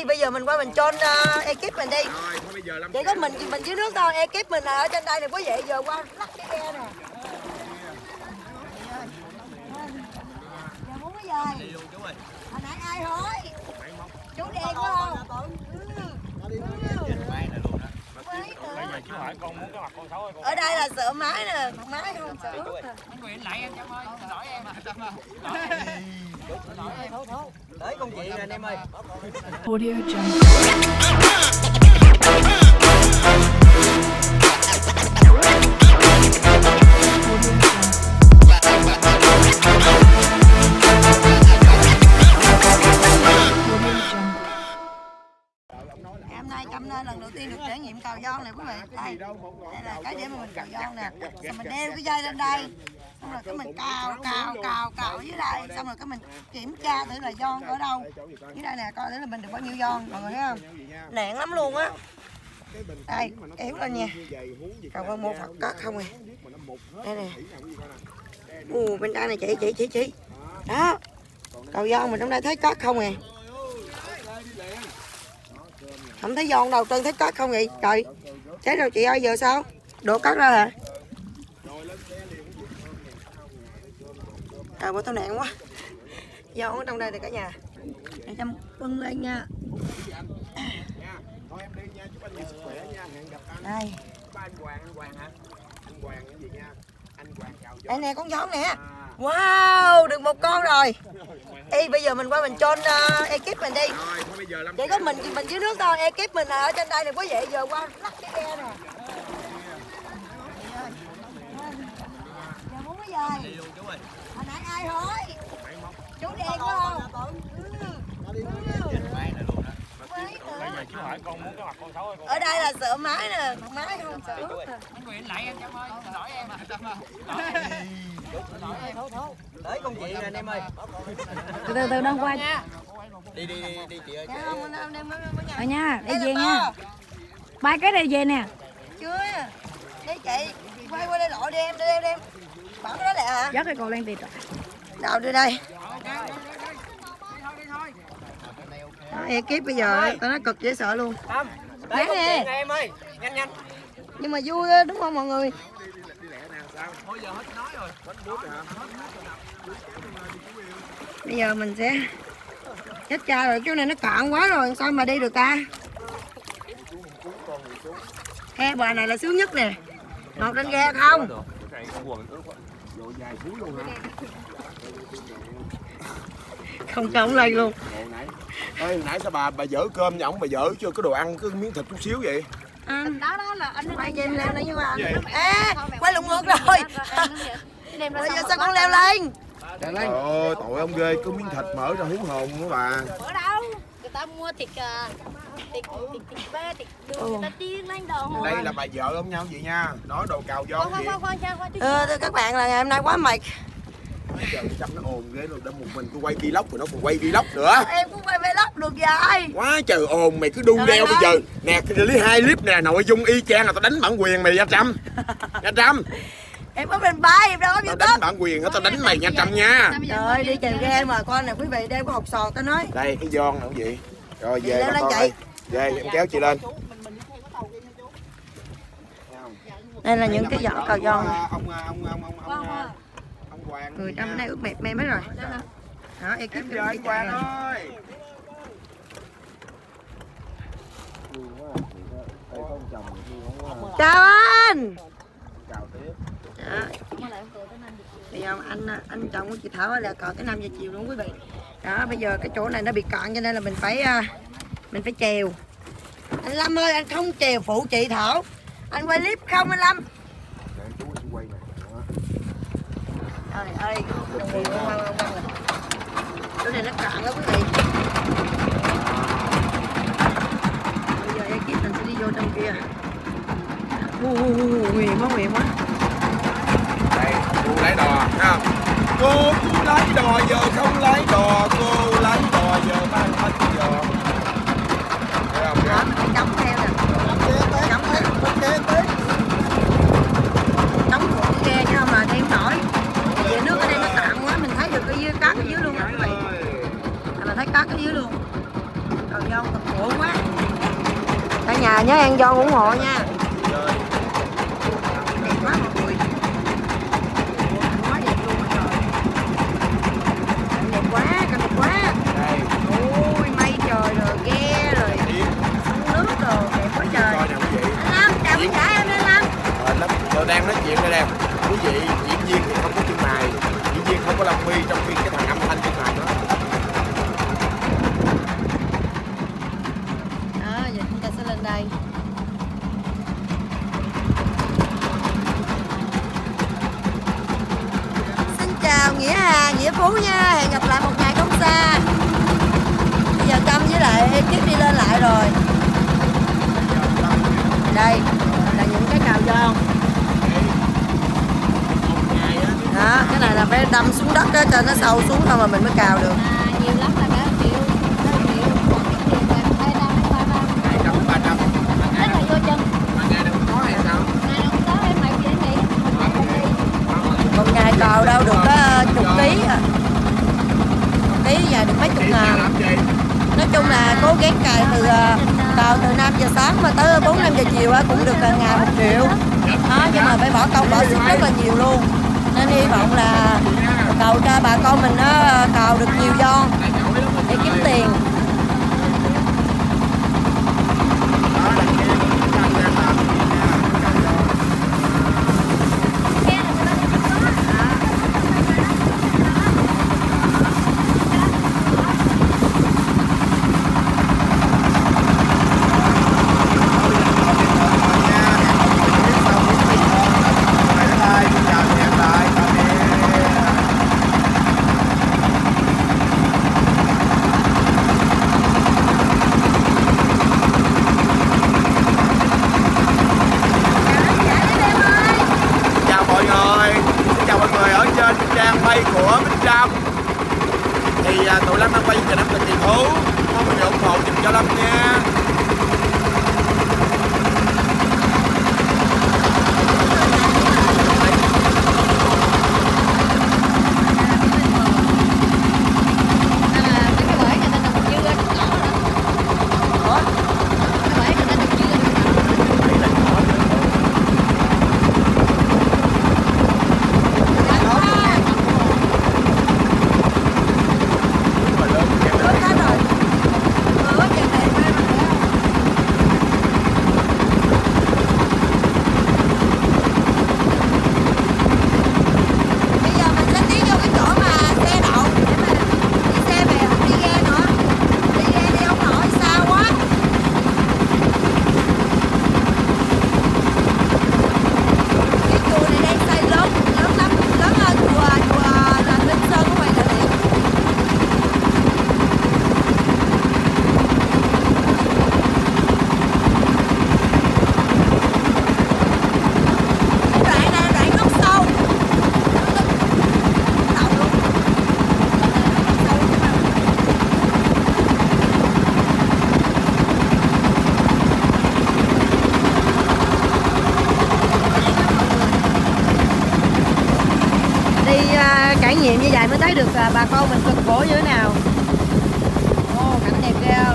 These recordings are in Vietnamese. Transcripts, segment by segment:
Ê, bây giờ mình qua mình chôn ekip mình đi. Chỉ có mình dưới nước thôi, ekip mình ở trên đây nè quý vị, giờ qua lắc cái ghe nè. Giờ muốn cái gì? Hồi nãy ai hỏi? Chú đen phải không? Ở đây là sửa máy nè, máy không sửa. Anh Nguyễn lại em ơi, xin lỗi em. Tới công chuyện nè anh em ơi. Audio Jungle. Hôm nay Trâm lên lần đầu tiên được trải nghiệm cào giòn này quý vị. Đây là cái để mà mình cào giòn nè. Xong mình đeo cái dây lên đây. Xong rồi cái mình cào dưới đây. Xong rồi cái mình kiểm tra thử là giòn ở đâu. Dưới đây nè, coi thử là mình được bao nhiêu giòn, mọi người thấy không? Nặng lắm luôn á. Đây, kéo lên nha. Cào con một Phật cất không à. Đây nè. Bên đây này chị. Đó. Cào giòn mình trong đây thấy cất không à. Không thấy giòn đâu, Trân thấy cất không vậy? Trời, chết rồi chị ơi, giờ sao? Đổ cất ra hả? À, bỏ tao nạn quá. Giòn ở trong đây rồi cả nhà. Để Trâm bưng lên nha. Đây. Đây nè, con giòn nè. Wow, được một con rồi. Ê, bây giờ mình qua mình chôn ekip mình đi. Chỉ có mình dưới nước thôi, ekip mình ở trên đây nè quý vị, giờ qua lắc cái ghe nè. Giờ muốn cái gì? Hồi nãy ai hỏi? Chú đen phải không? Ở đây là sửa máy nè, máy không sửa. Anh Nguyễn lại em ơi, xin lỗi em. Tới công chuyện nè anh em ơi. Từ từ đang qua. Đi chị ơi. Rồi nha, đi về nha. Ba cái này về nè. Chưa. Đi chị, quay qua đây lội đi em, đi em. Bảo cái đó lẹ hả? Dắt cái cầu lên tiền rồi. Đâu đi đây. Đó, ekip bây giờ tao nói cực dễ sợ luôn. Tới công chuyện nè em ơi. Nhanh. Nhưng mà vui đúng không mọi người? Thôi giờ hết nói rồi. Bây giờ mình sẽ chết cha rồi, chỗ này nó cạn quá rồi, sao mà đi được ta? Ghe bờ này là sướng nhất nè. Ngọt trên ghe không? Không cho ổng lên luôn. Ê, nãy sao bà dỡ cơm nhà ổng, bà dỡ chưa có đồ ăn, cứ miếng thịt chút xíu vậy? Đó là anh quay cho em leo lên nhưng mà quay lụng ngược rồi. Bây giờ sao con leo lên? Trời ơi, tội ông ghê, có miếng thịt mở ra hú hồn nữa bà. Ở đâu? Người ta mua thịt bê, thịt đường, người ta chiên lên đồ. Đây là bà vợ ông nhau vậy nha, nói đồ cào giòn gì. Thưa các bạn là ngày hôm nay quá mệt. Giờ Trâm nó ồn ghê rồi, đâm một mình tôi quay vlog rồi nó còn quay vlog nữa. Em cũng quay vlog được vậy. Quá trời ồn, mày cứ đu đeo bây giờ. Nè, lấy 2 clip nè, nội dung y chang là tao đánh bản quyền mày nha Trâm. Nha Trâm. Em có bên bay, em đâu có tao đánh bản quyền hết, tao đánh mày nha Trâm nha. Trời ơi, đi chèo ghe mà coi nè quý vị, đeo có hột sòn tao nói. Đây cái giòn nè quý vị. Rồi về lên con chị. ơi. Về em kéo chị lên. Đây là những cái vỏ cào giòn. Ông Hoàng. Người Trâm nay ướt mẹp mem hết rồi. Đó, ekip Giờ anh Hoàng ơi. Chào anh. Chào tiếp. Bây giờ anh chồng của chị Thảo là cào tới 5 giờ chiều luôn quý vị. Đó, bây giờ cái chỗ này nó bị cạn cho nên là mình phải chèo. Anh Lâm ơi, anh không chèo phụ chị Thảo. Anh quay clip không anh Lâm? Trời ơi, chỗ này nó cạn lắm quý vị. Bây giờ ekip mình sẽ đi vô trong kia. Nguy quá. Đây, cô lái đò, thấy không? Cô lái đò giờ không lái đò, cô lái đò giờ mang hết giờ. Thấy không? Đó, mình chống theo nè. Chống theo. Chống cuộn ghe chứ mà đi không nổi. Vì nước ở đây nó cạn quá, mình thấy được cái dưới cát ở dưới luôn á quý vị. Mình thấy cát ở dưới luôn. Cào giòn cực cuộn quá. Cả nhà nhớ ăn giòn ủng hộ nha. Đẹp quá mọi người. Quá đẹp luôn á trời. Đẹp quá, cảnh đẹp quá. Ôi mây trời rồi ghe rồi sông nước rồi đẹp quá trời. Anh Lâm chào quý cả em lên Lâm. Tôi đang nói chuyện đây nè quý vị. Diễn viên thì không có chân mày, diễn viên không có lông mi, trong khi cái thằng âm thanh chân mày đó. Đó, giờ chúng ta sẽ lên đây. Xin chào Nghĩa Hà, Nghĩa Phú nha. Hẹn gặp lại một ngày không xa. Bây giờ Trâm với lại ekip đi lên lại rồi. Đây là những cái cào giòn. Đó, cái này là phải đâm xuống đất đó, cho nó sâu xuống thôi mà mình mới cào được. Nhiều lắm là cả triệu, còn cái tiền là 200 300. Rất là vô chân. Ngày đâu có em mày chị nghỉ. Một ngày cào đâu được có chục ký à. Ký giờ được mấy chục ngàn. Nói chung là cố gắng cào từ 5 giờ sáng mà tới 4-5 giờ chiều cũng được ngày 1 triệu. Đó, nhưng mà phải bỏ công bỏ sức rất là nhiều luôn. Nên hy vọng là cầu cho bà con mình nó cào được nhiều giòn để kiếm tiền. Của Bích Trâm thì tụi Lâm đang quay cho Lâm Tình Tiền Thú, mong mình ủng hộ giùm cho Lâm nha. Trải nghiệm như vậy mới thấy được bà con mình cực khổ như thế nào. Cảnh đẹp ghê không?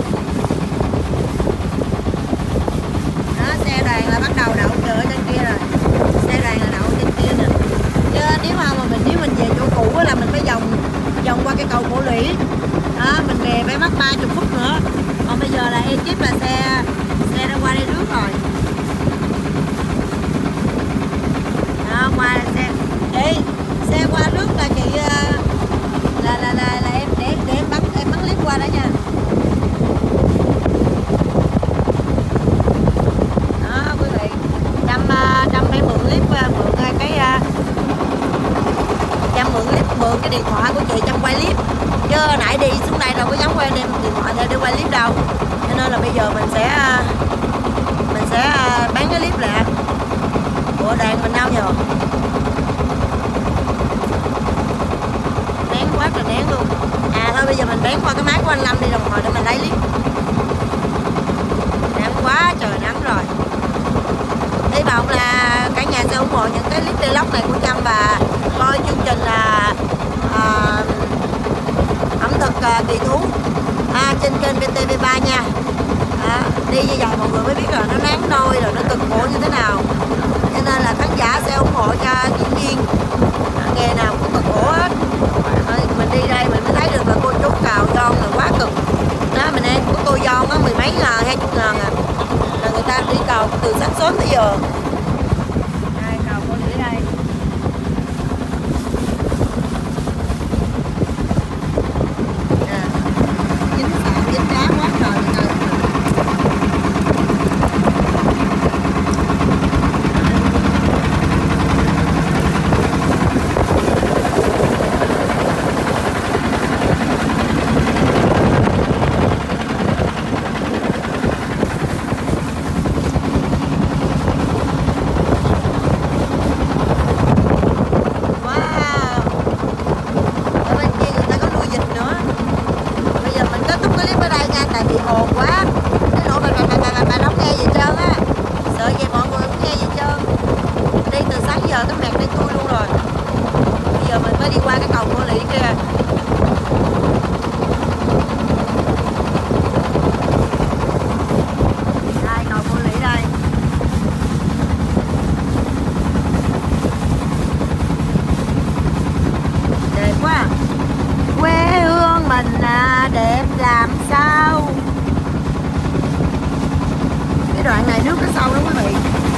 Đó, xe đoàn là bắt đầu đậu chờ ở trên kia rồi. Xe đoàn là đậu trên kia nè. Chứ nếu mình về chỗ cũ là mình phải vòng qua cái cầu Cổ Lũy. Đó, mình về phải mất 30 phút nữa. Còn bây giờ là ekip là xe đã qua đây trước rồi. Đó, qua là xe qua trước là chị là em để em bắn clip qua đó nha. Đó quý vị, Trâm phải mượn clip mượn cái điện thoại của chị Trâm quay clip, chứ nãy đi xuống đây đâu có dám quay đem điện thoại để quay clip đâu, cho nên là bây giờ mình sẽ bán cái clip lại. Ủa đàn mình đâu nhờ? Nén quá trời nén luôn. Thôi bây giờ mình bén qua cái máy của anh Lâm đi đồng hồ để mình lấy clip. Nắng quá trời nắng rồi. Hy vọng là cả nhà sẽ ủng hộ những cái clip vlog này của Trâm và coi chương trình là ẩm thực kỳ thú trên kênh VTV7. mấy ngàn, 20 ngàn à. Là người ta đi cầu từ sáng sớm tới giờ. Đây, cầu Cô Lĩ đây. Dính sạn, dính đá quá trời trời. Ồn quá, cái nỗi bà đóng nghe gì trơn á, sợ vậy mọi người không nghe gì trơn. Đi từ sáng giờ cái mẹt đây tôi luôn rồi. Bây giờ mình mới đi qua cái cầu Cô Lĩ kia. Đây cầu Cô Lĩ đây. Đẹp quá. Quê hương mình là đẹp làm sao. Cái đoạn này nước nó sâu lắm quý vị.